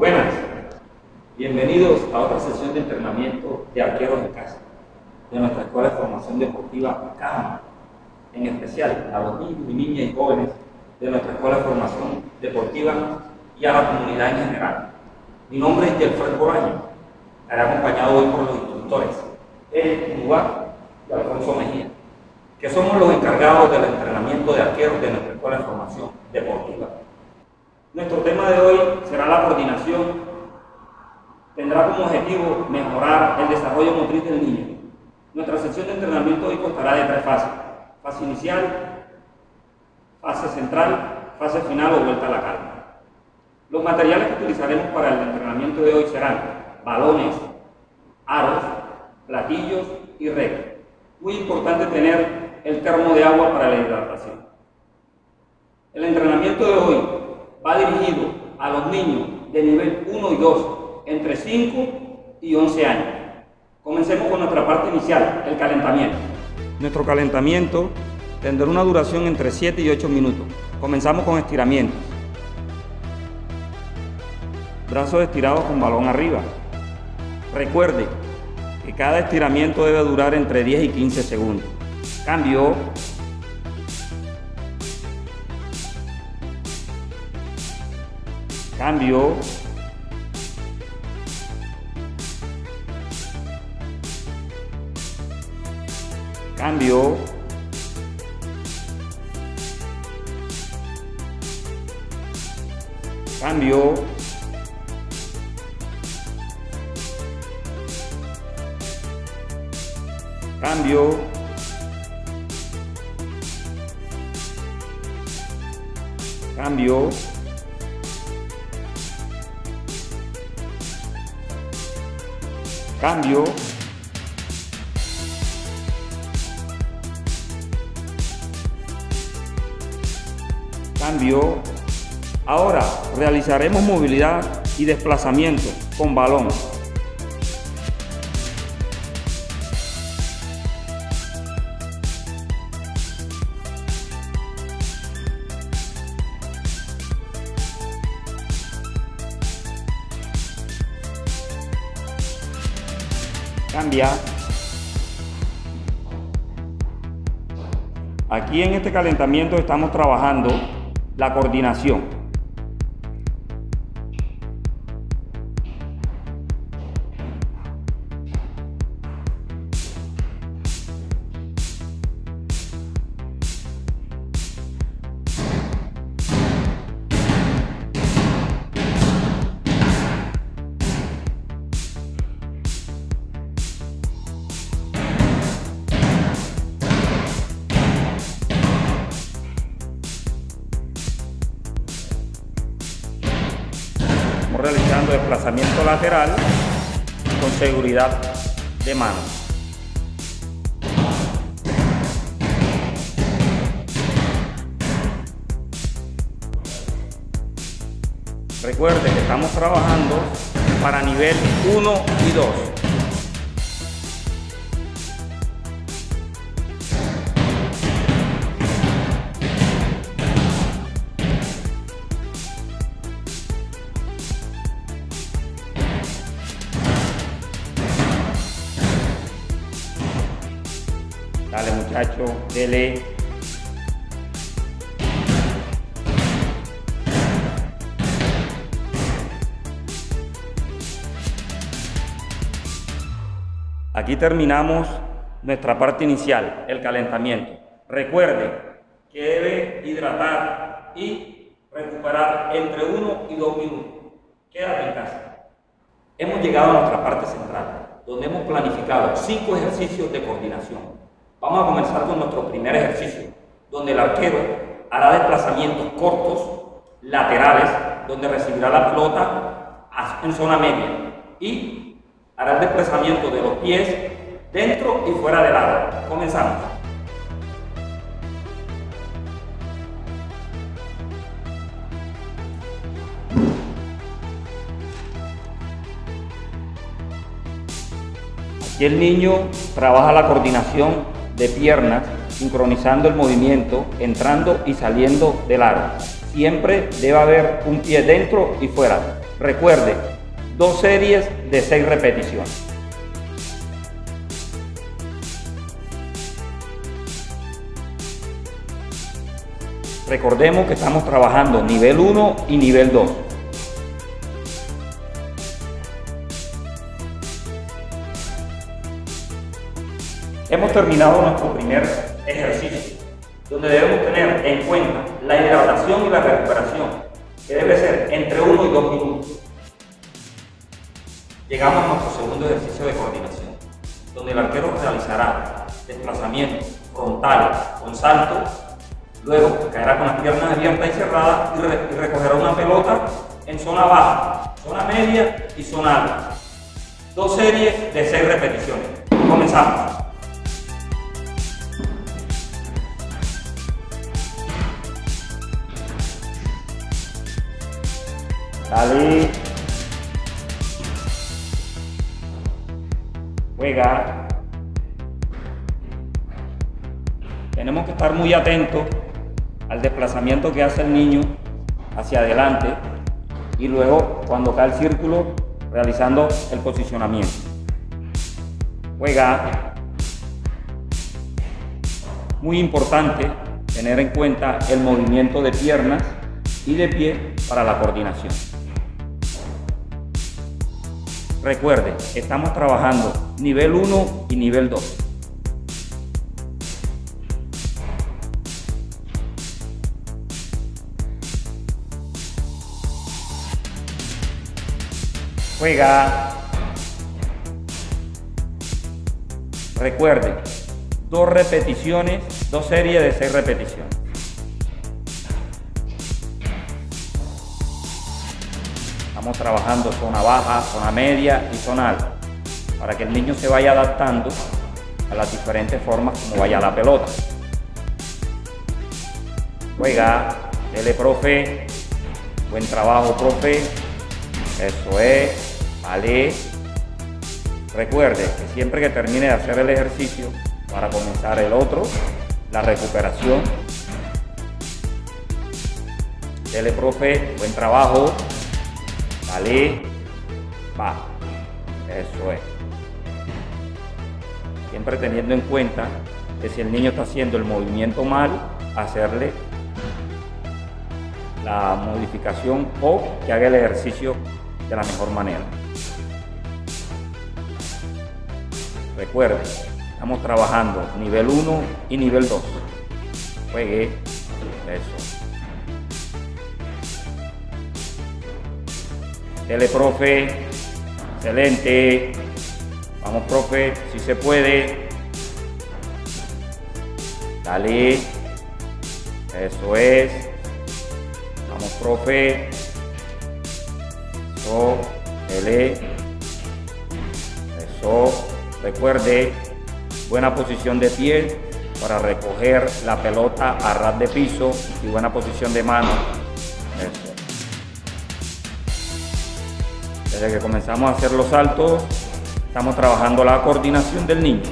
Buenas, bienvenidos a otra sesión de entrenamiento de arqueros en casa de nuestra Escuela de Formación Deportiva CAMA, en especial a los niños y niñas y jóvenes de nuestra Escuela de Formación Deportiva y a la comunidad en general. Mi nombre es Yelfred Bolaño, estaré acompañado hoy por los instructores Eric Mubarak y Alfonso Mejía, que somos los encargados del entrenamiento de arqueros de nuestra Escuela de Formación Deportiva. Nuestro tema de hoy será la coordinación. Tendrá como objetivo mejorar el desarrollo motriz del niño. Nuestra sesión de entrenamiento hoy constará de 3 fases: fase inicial, fase central, fase final o vuelta a la calma. Los materiales que utilizaremos para el entrenamiento de hoy serán balones, aros, platillos y red. Muy importante tener el termo de agua para la hidratación. El entrenamiento de hoy va dirigido a los niños de nivel 1 y 2, entre 5 y 11 años. Comencemos con nuestra parte inicial, el calentamiento. Nuestro calentamiento tendrá una duración entre 7 y 8 minutos. Comenzamos con estiramientos. Brazos estirados con balón arriba. Recuerde que cada estiramiento debe durar entre 10 y 15 segundos. Cambio. Cambio. Cambio. Cambio. Cambio. Cambio. Cambio. Cambio. Ahora realizaremos movilidad y desplazamiento con balón. Cambia. Aquí en este calentamiento estamos trabajando la coordinación. Realizando desplazamiento lateral con seguridad de mano. Recuerde que estamos trabajando para nivel 1 y 2. Dale, muchacho, dele. Aquí terminamos nuestra parte inicial, el calentamiento. Recuerde que debe hidratar y recuperar entre 1 y 2 minutos. Quédate en casa. Hemos llegado a nuestra parte central, donde hemos planificado 5 ejercicios de coordinación. Vamos a comenzar con nuestro primer ejercicio, donde el arquero hará desplazamientos cortos, laterales, donde recibirá la pelota en zona media y hará el desplazamiento de los pies dentro y fuera del área. Comenzamos. Aquí el niño trabaja la coordinación de piernas, sincronizando el movimiento, entrando y saliendo del aro. Siempre debe haber un pie dentro y fuera. Recuerde, 2 series de 6 repeticiones. Recordemos que estamos trabajando nivel 1 y nivel 2. Hemos terminado nuestro primer ejercicio, donde debemos tener en cuenta la hidratación y la recuperación, que debe ser entre 1 y 2 minutos. Llegamos a nuestro segundo ejercicio de coordinación, donde el arquero realizará desplazamientos frontales con salto, luego caerá con las piernas abiertas y cerradas y recogerá una pelota en zona baja, zona media y zona alta. 2 series de 6 repeticiones. Comenzamos. Dale. Juega. Tenemos que estar muy atentos al desplazamiento que hace el niño hacia adelante y luego cuando cae el círculo realizando el posicionamiento. Juega. Muy importante tener en cuenta el movimiento de piernas y de pie para la coordinación. Recuerde, estamos trabajando nivel 1 y nivel 2. Juega. Recuerde, 2 repeticiones, 2 series de 6 repeticiones. Estamos trabajando zona baja, zona media y zona alta, para que el niño se vaya adaptando a las diferentes formas como vaya la pelota. Juega, dele, profe. Buen trabajo, profe. Eso es. Vale. Recuerde que siempre que termine de hacer el ejercicio, para comenzar el otro, la recuperación. Dele, profe. Buen trabajo. Vale. Va. Eso es. Siempre teniendo en cuenta que si el niño está haciendo el movimiento mal, hacerle la modificación o que haga el ejercicio de la mejor manera. Recuerde, estamos trabajando nivel 1 y nivel 2. Juegue. Eso. Dele, profe. Excelente. Vamos, profe, si se puede. Dale. Eso es. Vamos, profe. Eso. Dele. Eso. Recuerde, buena posición de pie para recoger la pelota a ras de piso y buena posición de mano. Eso. Desde que comenzamos a hacer los saltos, estamos trabajando la coordinación del niño.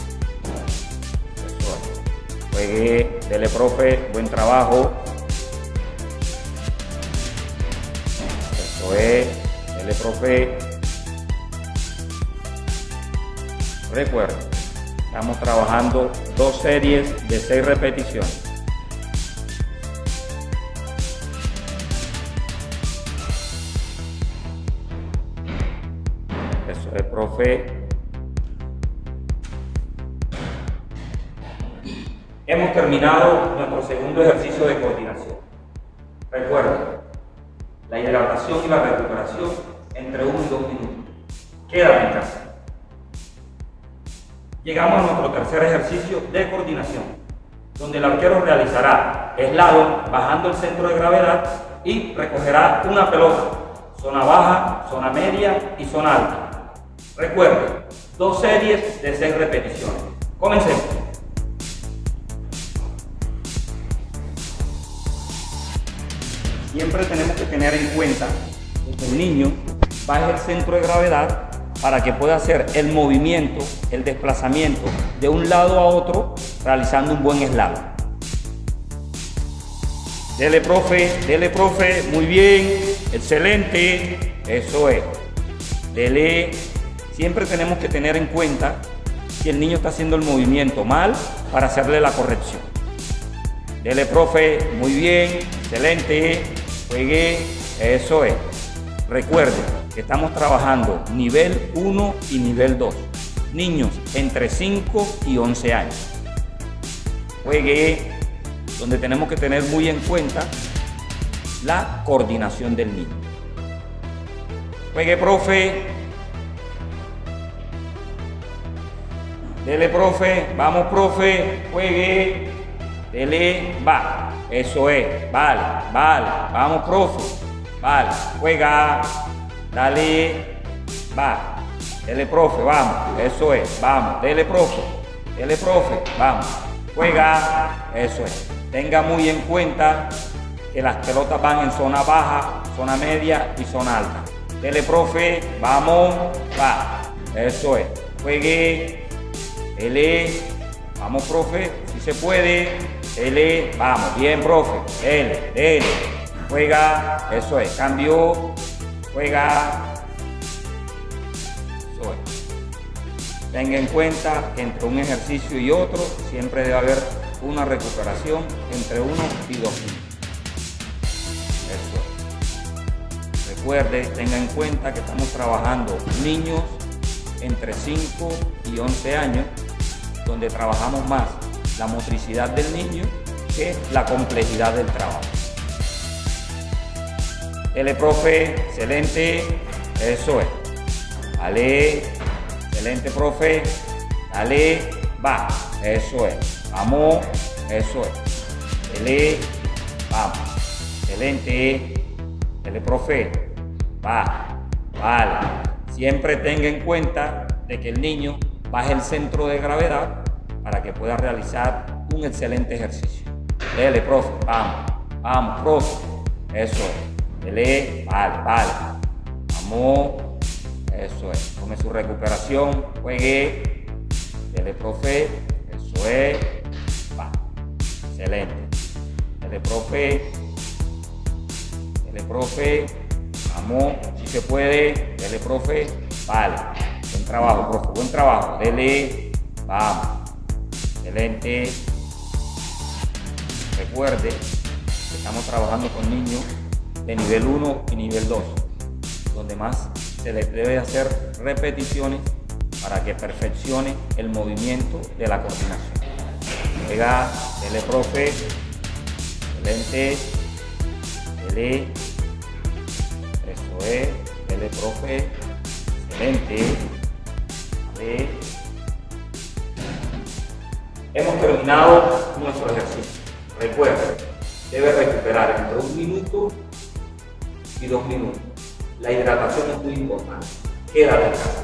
Eso es. Juegue, dele, profe, buen trabajo. Eso es, dele, profe. Recuerda, estamos trabajando 2 series de 6 repeticiones. Eso es, profe. Hemos terminado nuestro segundo ejercicio de coordinación. Recuerda, la hidratación y la recuperación entre 1 y 2 minutos. Quédate en casa. Llegamos a nuestro tercer ejercicio de coordinación, donde el arquero realizará slalom bajando el centro de gravedad y recogerá una pelota, zona baja, zona media y zona alta. Recuerde, 2 series de 6 repeticiones. Comencemos. Siempre tenemos que tener en cuenta que el niño baje el centro de gravedad para que pueda hacer el movimiento, el desplazamiento de un lado a otro, realizando un buen slalom. Dele, profe, muy bien, excelente, Eso es. Dele. Siempre tenemos que tener en cuenta si el niño está haciendo el movimiento mal para hacerle la corrección. Dele, profe, muy bien, excelente, juegue, eso es. Recuerde que estamos trabajando nivel 1 y nivel 2. Niños entre 5 y 11 años. Juegue, donde tenemos que tener muy en cuenta la coordinación del niño. Juegue, profe. Dele, profe. Vamos, profe. Juegue. Dele. Va. Eso es. Vale. Vale. Vamos, profe. Vale. Juega. Dale. Va. Dele, profe. Vamos. Eso es. Vamos. Dele, profe. Dele, profe. Vamos. Juega. Eso es. Tenga muy en cuenta que las pelotas van en zona baja, zona media y zona alta. Dele, profe. Vamos. Va. Eso es. Juegue. Dele. Vamos, profe. Si se puede. Dele. Vamos. Bien, profe. Dele. Dele. Juega. Eso es. Cambio. Juega. Eso es. Tenga en cuenta que entre un ejercicio y otro siempre debe haber una recuperación entre 1 y 2 minutos. Eso es. Recuerde, tenga en cuenta que estamos trabajando niños entre 5 y 11 años, donde trabajamos más la motricidad del niño que la complejidad del trabajo. Dele, profe, excelente, eso es. Dale, excelente, profe, dale, va, eso es. Vamos, eso es. Dele, vamos, excelente, dele, profe, va, vale. Siempre tenga en cuenta de que el niño baje el centro de gravedad para que pueda realizar un excelente ejercicio. Dele, profe, vamos, vamos, profe, eso es. Dele, vale, vale, vamos, eso es. Tome su recuperación, juegue, dele, profe, eso es, va, excelente. Dele, profe, vamos, si se puede, dele, profe, vale. Buen trabajo, profe, buen trabajo. Dele, vamos. Excelente. Recuerde que estamos trabajando con niños de nivel 1 y nivel 2, donde más se les debe hacer repeticiones para que perfeccione el movimiento de la coordinación. Venga, dele, profe. Excelente. Dele. Eso es. Dele, profe. Excelente. Dale. Hemos terminado nuestro ejercicio. Recuerda, debe recuperar entre 1 minuto y 2 minutos. La hidratación es muy importante. Quédate en casa.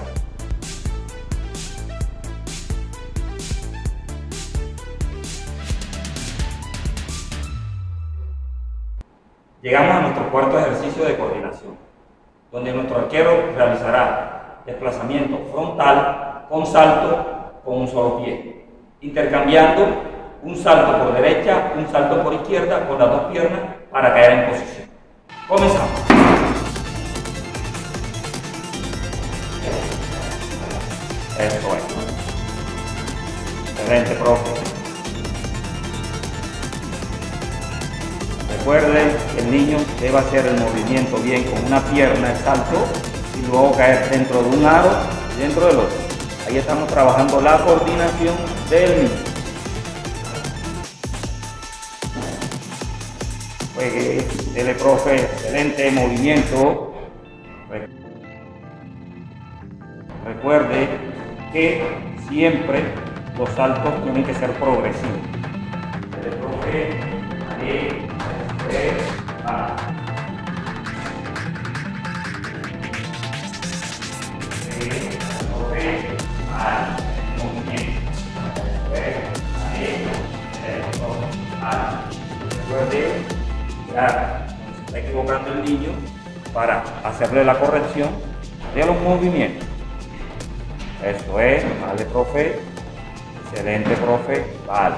Llegamos a nuestro cuarto ejercicio de coordinación, donde nuestro arquero realizará desplazamiento frontal con salto con un solo pie, intercambiando un salto por derecha, un salto por izquierda con las dos piernas para caer en posición. Comenzamos. Eso es. Excelente, profe. Recuerden que el niño debe hacer el movimiento bien con una pierna, el salto, y luego caer dentro de un aro y dentro del otro. Ahí estamos trabajando la coordinación del niño. Juegue, dele, profe, excelente movimiento. Recuerde que siempre los saltos tienen que ser progresivos. Dele, profe, ahí, va. Recuerde, ya se está equivocando el niño para hacerle la corrección de los movimientos. Eso es, vale, profe. Excelente, profe. Vale.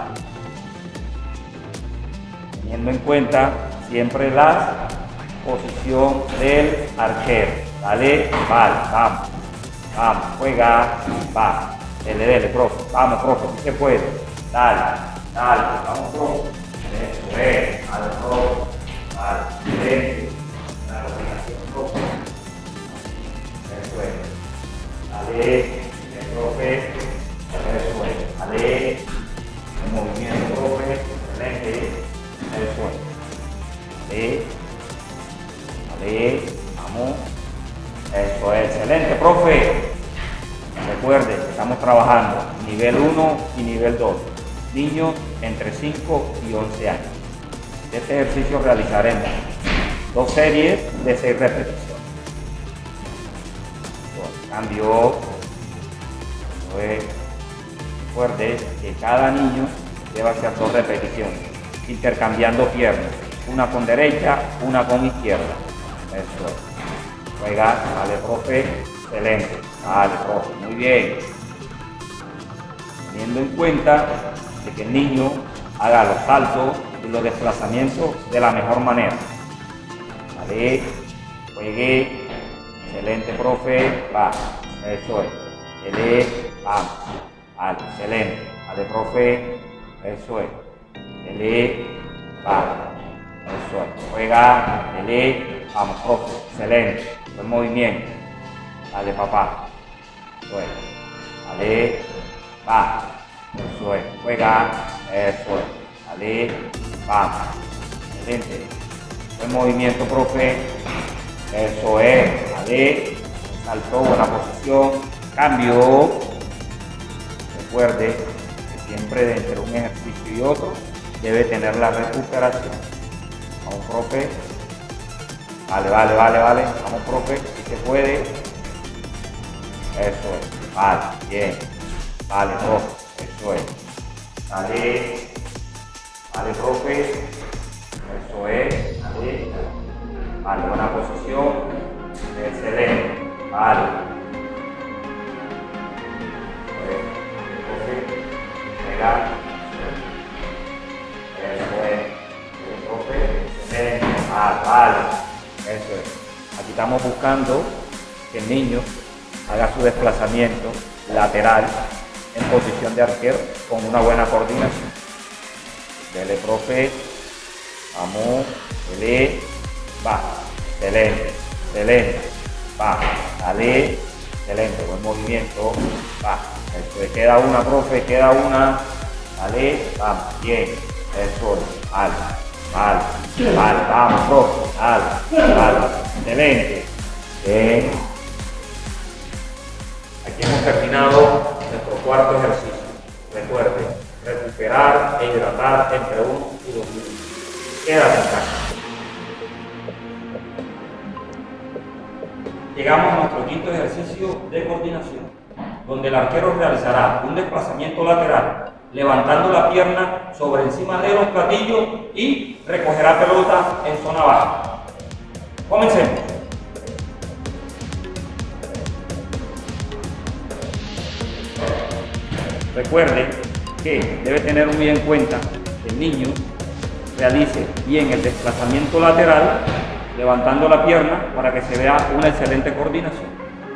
Teniendo en cuenta siempre la posición del arquero. dale, vale, vamos, vamos, juega, va, dele, profe, vamos, profe, si se puede, dale, vamos, profe, eso es, dale, profe, vale, excelente, la coordinación, profe, eso es, dale, profe, eso es, dale, el movimiento, profe, excelente, eso es, dale, vamos. Eso es, excelente, profe. Recuerde, estamos trabajando nivel 1 y nivel 2. Niños entre 5 y 11 años. Este ejercicio realizaremos 2 series de 6 repeticiones. Cambio. Recuerde que cada niño debe hacer 2 repeticiones, intercambiando piernas. Una con derecha, una con izquierda. Eso es. Juega, vale, profe, excelente, vale, profe, muy bien. Teniendo en cuenta de que el niño haga los saltos y los desplazamientos de la mejor manera. Vale, juegue, excelente, profe, va, eso es. Dele, vamos, vale, excelente, vale, profe, eso es. Dele, va, eso es. Juega, dele, vamos, profe, excelente. Buen movimiento. Dale, papá. Eso es. Dale. Va. Eso es. Juega. Eso es. Dale. Vamos. Excelente. Buen movimiento, profe. Eso es. Dale. Saltó. Buena posición. Cambio. Recuerde que siempre entre un ejercicio y otro debe tener la recuperación. Vamos, profe. Vale. Vamos, profe, si se puede. Eso es. Vale, bien. Vale, profe. Eso es. Vale, profe. Eso es. Vale, buena posición. Excelente. Vale. Profe. Pegar. Eso es. Profe. Excelente. Vale. Eso es. Aquí estamos buscando que el niño haga su desplazamiento lateral en posición de arquero con una buena coordinación. Dele, profe. Vamos. Dele. Va. Excelente. Va. Dale. Excelente. Buen movimiento. Va. Eso es. Queda una, profe. Queda una. Dale. Vamos. Bien. Eso es. Vale, vamos, profe, vale, excelente. Bien. Aquí hemos terminado nuestro cuarto ejercicio. Recuerde, recuperar e hidratar entre 1 y 2 minutos. Quédate en casa. Llegamos a nuestro quinto ejercicio de coordinación, donde el arquero realizará un desplazamiento lateral, levantando la pierna sobre encima de los platillos y recogerá pelota en zona baja. Comencemos. Recuerde que debe tener muy en cuenta que el niño realice bien el desplazamiento lateral, levantando la pierna para que se vea una excelente coordinación.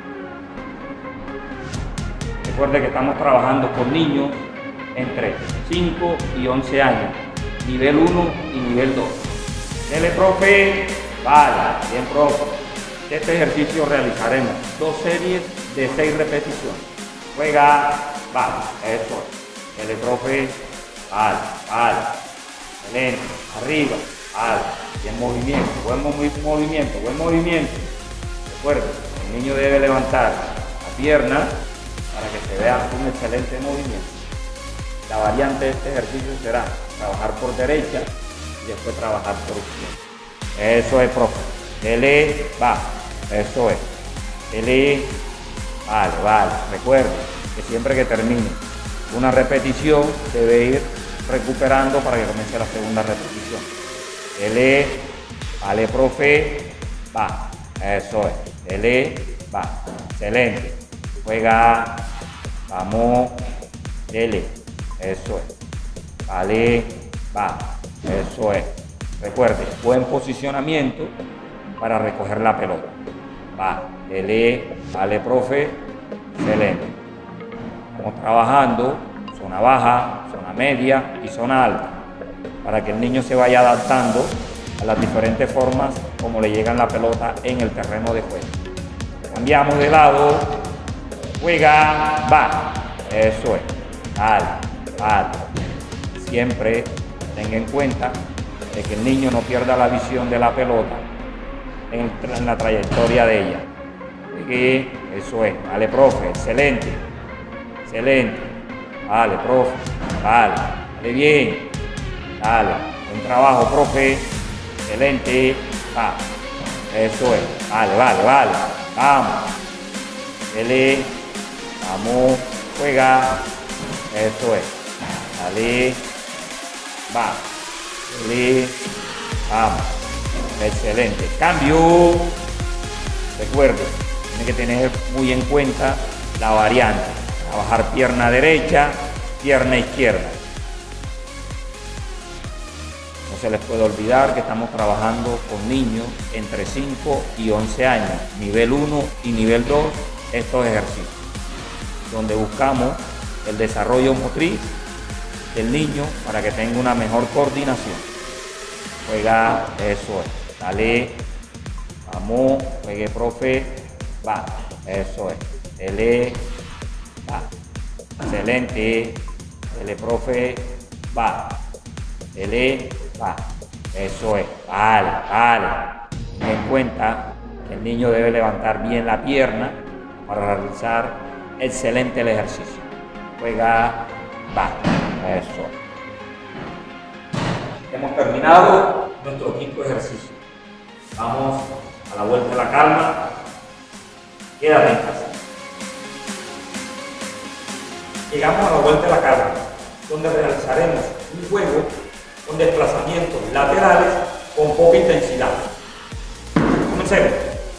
Recuerde que estamos trabajando con niños entre 5 y 11 años, nivel 1 y nivel 2. Dele, profe. Vale, bien, profe. Este ejercicio realizaremos 2 series de 6 repeticiones. Juega, vale, eso es. Dele, profe. Vale. Excelente. Arriba, vale. Bien movimiento, buen movimiento. Recuerde, el niño debe levantar la pierna para que se vea un excelente movimiento. La variante de este ejercicio será trabajar por derecha y después trabajar por izquierda. Eso es, profe. Dele, va. Eso es. Dele, vale. Recuerde que siempre que termine una repetición debe ir recuperando para que comience la segunda repetición. Dele, vale, profe, va. Eso es. Dele, va. Excelente. Juega. Vamos. Dele. Eso es. Vale. Va. Eso es. Recuerde, buen posicionamiento para recoger la pelota. va. Dale, profe. Excelente. Estamos trabajando zona baja, zona media y zona alta, para que el niño se vaya adaptando a las diferentes formas como le llegan la pelota en el terreno de juego. Cambiamos de lado, juega, va. Eso es. Dale. Siempre tenga en cuenta de que el niño no pierda la visión de la pelota en la trayectoria de ella. Eso es. Dale, profe. Excelente. Dale, profe. Dale bien. Dale. Buen trabajo, profe. Excelente. Va. Eso es. Vale. Vamos. Vamos. Juega. Eso es. Dale. Va. Vamos. Excelente. Cambio. Recuerde, tiene que tener muy en cuenta la variante. Trabajar pierna derecha, pierna izquierda. No se les puede olvidar que estamos trabajando con niños entre 5 y 11 años, nivel 1 y nivel 2, estos ejercicios, donde buscamos el desarrollo motriz del niño para que tenga una mejor coordinación. Juega, eso es. Dale, vamos, juegue, profe, va, eso es. Dele, va. Excelente. Dele, profe, va. Dele, va. Eso es. Vale. Ten en cuenta que el niño debe levantar bien la pierna para realizar excelente el ejercicio. Juega, va. Eso. Hemos terminado nuestro quinto ejercicio. Vamos a la vuelta de la calma. Quédate en casa. Llegamos a la vuelta de la calma, donde realizaremos un juego con desplazamientos laterales con poca intensidad. Comencemos.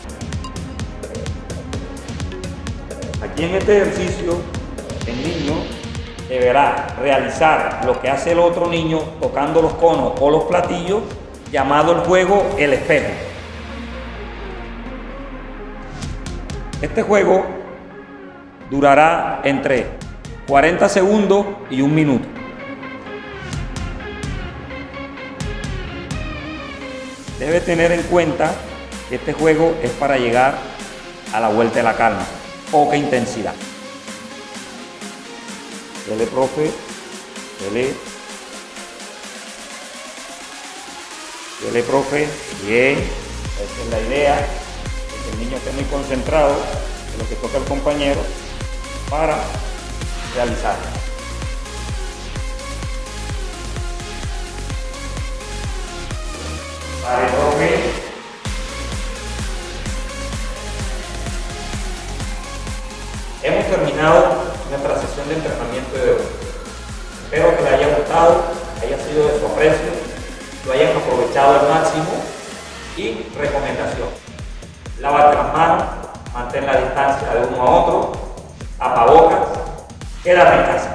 Aquí en este ejercicio, el niño deberá realizar lo que hace el otro niño tocando los conos o los platillos, llamado el juego el espejo. Este juego durará entre 40 segundos y 1 minuto. Debe tener en cuenta que este juego es para llegar a la vuelta de la calma, poca intensidad. Dele, profe, dele, profe, bien, esa es la idea, que el niño esté muy concentrado en lo que toca el compañero para realizar. Vale, profe. Hemos terminado nuestra sesión de entrenamiento de hoy. Espero que les haya gustado, haya sido de su aprecio, lo hayan aprovechado al máximo. Y recomendación: lávate las manos, mantén la distancia de uno a otro, tapabocas, quédate en casa.